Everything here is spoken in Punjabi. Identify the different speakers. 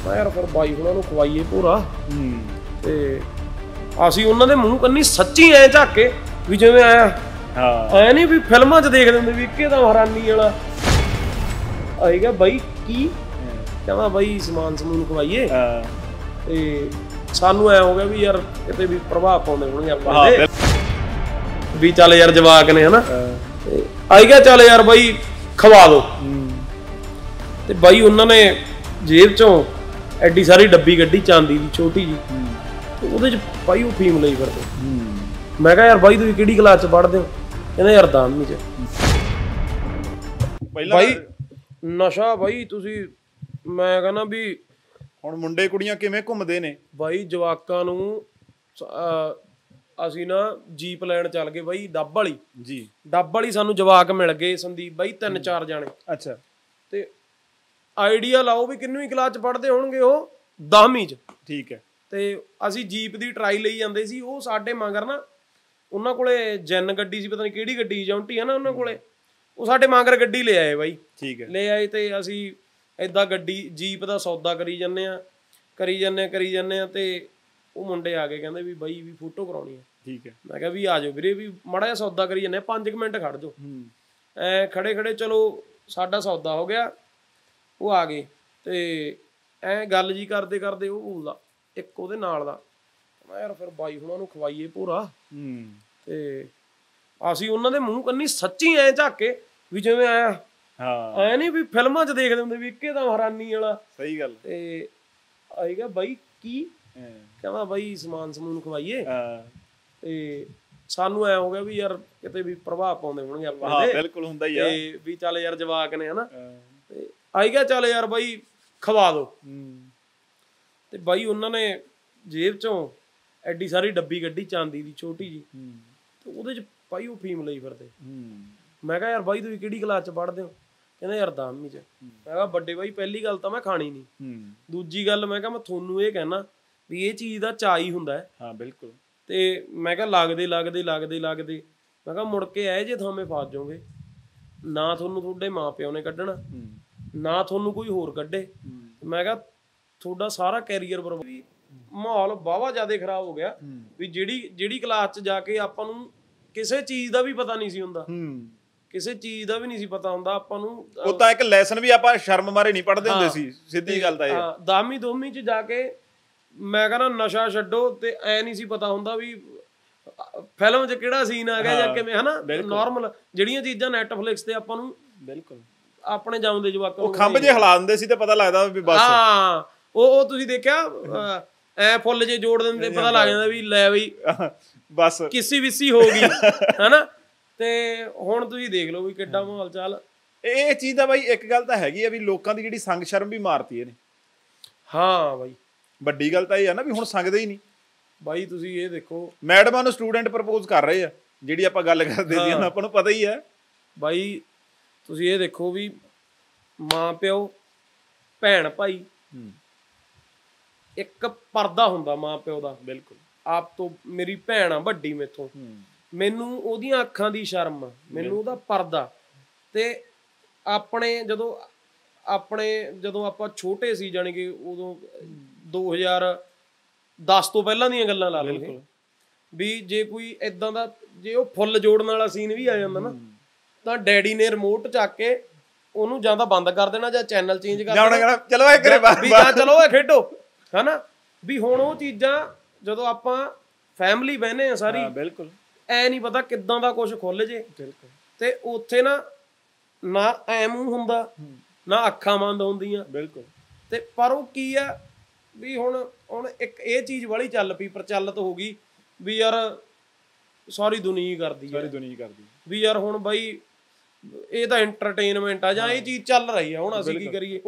Speaker 1: ਮੈਂ ਯਾਰ ਫਿਰ ਬਾਈ ਉਹਨਾਂ ਨੂੰ ਖਵਾਈਏ ਪੂਰਾ ਤੇ ਅਸੀਂ ਉਹਨਾਂ ਦੇ ਮੂੰਹ ਕੰਨੀ ਸੱਚੀ ਐ ਝਾਕ ਕੇ ਵੀ ਜਿਵੇਂ ਐ ਨਹੀਂ ਵੀ ਫਿਲਮਾਂ 'ਚ ਦੇਖਦੇ ਹੁੰਦੇ ਵੀ ਇੱਕਦਮ ਹੈਰਾਨੀ ਵਾਲਾ ਆਈ ਗਿਆ ਬਾਈ ਕੀ ਕਹਿੰਦਾ ਬਾਈ ਸਮਾਨ ਸਮੂਨ ਖਵਾਈਏ ਤੇ ਸਾਨੂੰ ਐ ਹੋ ਗਿਆ ਵੀ ਯਾਰ ਕਿਤੇ ਵੀ ਪ੍ਰਭਾਵ ਪਾਉਂਦੇ ਹੋਣਗੇ ਆਪਾਂ ਦੇ ਵੀ ਚੱਲ ਯਾਰ ਜਵਾਕ ਨੇ ਹਨਾ ਆਈ ਗਿਆ ਚੱਲ ਯਾਰ ਬਾਈ ਖਵਾ ਦੋ ਤੇ ਬਾਈ ਉਹਨਾਂ ਨੇ ਜੇਬ ਚੋਂ ਐਡੀ ਸਾਰੀ ਡੱਬੀ ਕੱਢੀ ਚਾਂਦੀ ਦੀ ਛੋਟੀ ਜੀ ਉਹਦੇ ਚ ਬਾਈ ਉਹ ਫੀਮ ਲਈ ਫਿਰਦੇ ਮੈਂ ਕਿਹਾ ਯਾਰ ਬਾਈ ਤੁਸੀਂ ਕਿਹੜੀ ਕਲਾਸ ਚ ਪੜ੍ਹਦੇ ਹੋ ਕਹਿੰਦਾ ਯਾਰ 10ਵੀਂ ਚ ਬਾਈ ਨਸ਼ਾ ਬਾਈ ਤੁਸੀਂ ਮੈਂ ਕਹਿੰਦਾ ਵੀ
Speaker 2: ਹੁਣ ਮੁੰਡੇ ਕੁੜੀਆਂ ਕਿਵੇਂ ਘੁੰਮਦੇ ਨੇ
Speaker 1: ਬਾਈ ਜਵਾਕਾਂ ਨੂੰ ਅਸੀਂ ਨਾ ਜੀਪ ਲੈਣ ਚੱਲ ਗਏ ਬਾਈ ਡੱਬ ਵਾਲੀ
Speaker 2: ਜੀ
Speaker 1: ਡੱਬ ਵਾਲੀ ਸਾਨੂੰ ਜਵਾਕ ਮਿਲ ਗਏ ਸੰਦੀਪ ਬਾਈ 3-4 ਜਾਣੇ
Speaker 2: ਅੱਛਾ ਤੇ
Speaker 1: ਆਈਡੀਆ ਲਾਓ ਵੀ ਕਿੰਨਵੀਂ ਕਲਾਸ ਚ ਪੜ੍ਹਦੇ ਹੋਣਗੇ ਉਹ 10ਵੀਂ ਚ
Speaker 2: ਠੀਕ ਹੈ
Speaker 1: ਤੇ ਅਸੀਂ ਜੀਪ ਦੀ ਟਰਾਈ ਲਈ ਜਾਂਦੇ ਸੀ ਉਹ ਸਾਡੇ ਮਗਰ ਨਾ ਉਹਨਾਂ ਕੋਲੇ ਜੈਨ ਗੱਡੀ ਸੀ ਪਤਾ ਨਹੀਂ ਕਿਹੜੀ ਗੱਡੀ ਜੌਂਟੀ ਆ ਨਾ ਉਹਨਾਂ ਕੋਲੇ ਉਹ ਸਾਡੇ ਮਗਰ ਗੱਡੀ ਲੈ ਆਏ ਬਾਈ
Speaker 2: ਠੀਕ ਹੈ ਲੈ
Speaker 1: ਆਏ ਤੇ ਅਸੀਂ ਏਦਾਂ ਗੱਡੀ ਜੀਪ ਦਾ ਸੌਦਾ ਕਰੀ ਜਾਂਦੇ ਆ ਤੇ ਉਹ ਮੁੰਡੇ ਆ ਗਏ ਕਹਿੰਦੇ ਵੀ ਬਾਈ ਵੀ ਫੋਟੋ ਕਰਾਉਣੀ ਹੈ
Speaker 2: ਠੀਕ ਹੈ ਮੈਂ
Speaker 1: ਕਿਹਾ ਵੀ ਆ ਜਾਓ ਵੀਰੇ ਵੀ ਮਾੜਾ ਜਿਹਾ ਸੌਦਾ ਕਰੀ ਜਾਂਦੇ 5 ਮਿੰਟ ਖੜ ਜਾਓ ਐ ਖੜੇ ਚਲੋ ਸਾਡਾ ਸੌਦਾ ਹੋ ਗਿਆ ਉਹ ਆ ਗਏ ਤੇ ਐ ਗੱਲ ਜੀ ਕਰਦੇ ਉਹ ਬੋਲਦਾ ਇੱਕ ਉਹਦੇ ਨਾਲ ਦਾ ਮੈਂ ਯਾਰ ਫਿਰ ਬਾਈ ਉਹਨਾਂ ਨੂੰ ਖਵਾਈਏ ਪੂਰਾ ਤੇ ਅਸੀਂ ਉਹਨਾਂ ਦੇ ਮੂੰਹ ਕੰਨੀ ਸੱਚੀ ਐ ਝਾਕ ਕੇ ਵੀ ਜਿਵੇਂ ਐ ਨਹੀਂ ਵੀ ਫਿਲਮਾਂ 'ਚ ਦੇਖਦੇ ਹੁੰਦੇ ਵੀ ਇੱਕਦਮ ਹੈਰਾਨੀ ਵਾਲਾ
Speaker 2: ਸਹੀ ਗੱਲ
Speaker 1: ਤੇ ਆਈ ਗਿਆ ਬਾਈ ਕੀ ਕਹਿੰਦਾ ਬਾਈ ਸਮਾਨ ਸਮੂਨ ਖਵਾਈਏ ਤੇ ਸਾਨੂੰ ਐ ਹੋ ਗਿਆ ਵੀ ਯਾਰ ਕਿਤੇ ਵੀ ਪ੍ਰਭਾਵ ਪਾਉਂਦੇ ਹੋਣਗੇ ਆਪਾਂ ਦੇ
Speaker 2: ਬਿਲਕੁਲ ਹੁੰਦਾ ਹੀ ਆ
Speaker 1: ਤੇ ਵੀ ਚੱਲ ਯਾਰ ਜਵਾਕ ਨੇ ਹਨਾ ਤੇ ਆਈ ਗਿਆ ਚੱਲ ਯਾਰ ਬਾਈ ਖਵਾ ਦੋ ਤੇ ਬਾਈ ਉਹਨਾਂ ਨੇ ਜੇਬ ਚੋਂ ਐਡੀ ਸਾਰੀ ਡੱਬੀ ਕੱਢੀ ਚਾਂਦੀ ਦੀ ਛੋਟੀ ਜੀ ਤੇ ਉਹਦੇ ਚ ਬਾਈ ਉਹ ਫੀਮ ਲਈ ਫਿਰਦੇ ਮੈਂ ਕਿਹਾ ਯਾਰ ਬਾਈ ਤੁਸੀਂ ਕਿਹੜੀ ਕਲਾਸ ਚ ਪੜ੍ਹਦੇ ਹੋ ਕਹਿੰਦਾ ਯਾਰ 10ਵੀਂ ਚ ਮੈਂ ਕਿਹਾ ਵੱਡੇ ਬਾਈ ਪਹਿਲੀ ਗੱਲ ਤਾਂ ਮੈਂ ਖਾਣੀ ਨਹੀਂ ਦੂਜੀ ਗੱਲ ਮੈਂ ਕਿਹਾ ਮੈਂ ਤੁਹਾਨੂੰ ਇਹ ਕਹਿਣਾ ਵੀ ਇਹ ਚੀਜ਼ ਦਾ ਚਾਅ ਹੀ ਹੁੰਦਾ ਹੈ
Speaker 2: ਹਾਂ ਬਿਲਕੁਲ
Speaker 1: ਤੇ ਮੈਂ ਕਿਹਾ ਲੱਗਦੇ ਮੈਂ ਕਿਹਾ ਮੁੜ ਕੇ ਆਏ ਜੇ ਥਾਵੇਂ ਫਸ ਜਾਓਗੇ ਨਾ ਤੁਹਾਨੂੰ ਤੁਹਾਡੇ ਮਾਂ ਪਿਓ ਨੇ ਕੱਢਣਾ ਨਾ ਤੁਹਾਨੂੰ ਕੋਈ ਹੋਰ ਕੱਢੇ ਮੈਂ ਕਿਹਾ ਤੁਹਾਡਾ ਸਾਰਾ ਕੈਰੀਅਰ ਬਰਬਾਦ ਮਾਹੌਲ ਬਾਵਾ ਜ਼ਿਆਦਾ ਖਰਾਬ ਹੋ ਗਿਆ ਵੀ ਜਿਹੜੀ ਕਲਾਸ 'ਚ ਜਾ ਕੇ ਆਪਾਂ ਨੂੰ ਕਿਸੇ ਚੀਜ਼ ਦਾ ਵੀ ਪਤਾ ਨਹੀਂ ਸੀ ਹੁੰਦਾ ਕਿਸੇ ਚੀਜ਼ ਦਾ ਵੀ ਨਹੀਂ ਸੀ ਪਤਾ ਹੁੰਦਾ ਆਪਾਂ ਨੂੰ
Speaker 2: ਉਹ ਤਾਂ ਇੱਕ ਲੈਸਨ ਵੀ ਆਪਾਂ ਸ਼ਰਮ ਮਾਰੇ ਨਹੀਂ ਪੜ੍ਹਦੇ ਹੁੰਦੇ ਸੀ ਸਿੱਧੀ ਗੱਲ ਤਾਂ ਇਹ
Speaker 1: 10ਵੀਂ 12ਵੀਂ 'ਚ ਜਾ ਕੇ ਮੈਂ ਕਹਿੰਦਾ ਨਸ਼ਾ ਛੱਡੋ ਤੇ ਐ ਨਹੀਂ ਸੀ ਪਤਾ ਹੁੰਦਾ ਵੀ ਫਿਲਮ 'ਚ ਕਿਹੜਾ ਸੀਨ ਆ ਗਿਆ ਜਾਂ ਕਿਵੇਂ ਹਨਾ ਨਾਰਮਲ ਜਿਹੜੀਆਂ ਚੀਜ਼ਾਂ ਨੈਟਫਲਿਕਸ ਤੇ ਆਪਾਂ ਨੂੰ
Speaker 2: ਬਿਲਕੁਲ
Speaker 1: ਆਪਣੇ ਜਾਉਂਦੇ ਜਵਾਕਾਂ
Speaker 2: ਨੂੰ ਖੰਭ ਜੇ ਹਿਲਾ ਦਿੰਦੇ ਸੀ ਤੇ ਪਤਾ ਲੱਗਦਾ ਵੀ ਬਸ
Speaker 1: ਹਾਂ ਉਹ ਤੁਸੀਂ ਦੇਖਿਆ ਐ ਫੁੱਲ ਜੇ ਜੋੜ ਦਿੰਦੇ ਪਤਾ ਲੱਗ ਜਾਂਦਾ ਵੀ ਲੈ ਬਈ
Speaker 2: ਬਸ
Speaker 1: ਕਿਸੀ ਵਿਸੀ ਹੋ ਗਈ ਹਨਾ ਤੇ ਹੁਣ ਤੁਸੀਂ ਦੇਖ ਲਓ ਵੀ ਕਿੱਡਾ ਮਾਹੌਲ ਚੱਲ
Speaker 2: ਇਹ ਚੀਜ਼ ਦਾ ਬਾਈ ਇੱਕ ਗੱਲ ਤਾਂ ਹੈਗੀ ਆ ਵੀ ਲੋਕਾਂ ਦੀ ਜਿਹੜੀ ਸੰਗ ਸ਼ਰਮ ਵੀ ਮਾਰਤੀ ਇਹਨੇ
Speaker 1: ਹਾਂ ਬਾਈ
Speaker 2: ਵੱਡੀ ਗੱਲ ਤਾਂ ਇਹ ਆ ਨਾ ਵੀ ਹੁਣ ਸੰਗਦੇ ਹੀ ਨਹੀਂ
Speaker 1: ਬਾਈ ਤੁਸੀਂ ਇਹ ਦੇਖੋ
Speaker 2: ਮੈਡਮਾਂ ਨੂੰ ਸਟੂਡੈਂਟ ਪ੍ਰਪੋਜ਼ ਕਰ ਰਹੇ ਆ ਜਿਹੜੀ ਆਪਾਂ ਗੱਲ ਕਰਦੇ ਸੀ ਆਪਾਂ ਨੂੰ ਪਤਾ ਹੀ ਹੈ ਬਾਈ
Speaker 1: ਤੁਸੀਂ ਇਹ ਦੇਖੋ ਵੀ ਮਾਂ ਪਿਓ ਭੈਣ ਭਾਈ ਇੱਕ ਪਰਦਾ ਹੁੰਦਾ ਮਾਂ ਪਿਓ ਦਾ
Speaker 2: ਬਿਲਕੁਲ
Speaker 1: ਆਪ ਤੋਂ ਮੇਰੀ ਭੈਣ ਆ ਵੱਡੀ ਮੇਥੋਂ ਮੈਨੂੰ ਉਹਦੀਆਂ ਅੱਖਾਂ ਦੀ ਸ਼ਰਮ ਆ ਮੈਨੂੰ ਉਹਦਾ ਪਰਦਾ ਤੇ ਜਦੋਂ ਆਪਾਂ ਛੋਟੇ ਸੀ ਜਾਣੀ ਕਿ ਉਦੋਂ 2010 ਤੋਂ ਪਹਿਲਾਂ ਦੀਆਂ ਗੱਲਾਂ ਲਾ ਲਓ ਵੀ ਜੇ ਕੋਈ ਏਦਾਂ ਦਾ ਜੇ ਉਹ ਫੁੱਲ ਜੋੜਨ ਵਾਲਾ ਸੀਨ ਵੀ ਆ ਜਾਂਦਾ ਨਾ ਤਾਂ ਡੈਡੀ ਨੇ ਰਿਮੋਟ ਚੱਕ ਕੇ ਉਹਨੂੰ ਜਾਂ ਤਾਂ ਬੰਦ ਕਰ ਦੇਣਾ ਜਾਂ ਚੈਨਲ ਚੇਂਜ ਕਰ ਦੇਣਾ
Speaker 2: ਚਲੋ ਇਹ ਕਰੇ
Speaker 1: ਵੀ ਜਾਂ ਚਲੋ ਇਹ ਖੇਡੋ ਹਨਾ ਵੀ ਹੁਣ ਉਹ ਚੀਜ਼ਾਂ ਜਦੋਂ ਆਪਾਂ ਫੈਮਿਲੀ ਬਹਿਨੇ ਆ ਸਾਰੀ
Speaker 2: ਬਿਲਕੁਲ
Speaker 1: ਐ ਨਹੀਂ ਪਤਾ ਕਿੱਦਾਂ ਦਾ ਕੁਝ ਖੁੱਲ ਜੇ ਤੇ ਉੱਥੇ ਨਾ ਐ ਮੂੰਹ ਹੁੰਦਾ ਨਾ ਅੱਖਾਂ ਬੰਦ ਹੁੰਦੀਆਂ
Speaker 2: ਬਿਲਕੁਲ
Speaker 1: ਤੇ ਪਰ ਉਹ ਕੀ ਆ ਵੀ ਹੁਣ ਇੱਕ ਇਹ ਚੀਜ਼ ਵਾਲੀ ਚੱਲ ਪਈ ਪ੍ਰਚਲਿਤ ਹੋ ਗਈ ਵੀ ਯਾਰ ਸਾਰੀ ਦੁਨੀਆ ਕਰਦੀ ਵੀ ਯਾਰ ਹੁਣ ਬਾਈ ਇਹ ਤਾਂ ਐਂਟਰਟੇਨਮੈਂਟ ਆ ਜਾਂ ਇਹ ਚੀਜ਼ ਚੱਲ ਰਹੀ ਆ ਹੁਣ ਅਸੀਂ ਕੀ ਕਰੀਏ।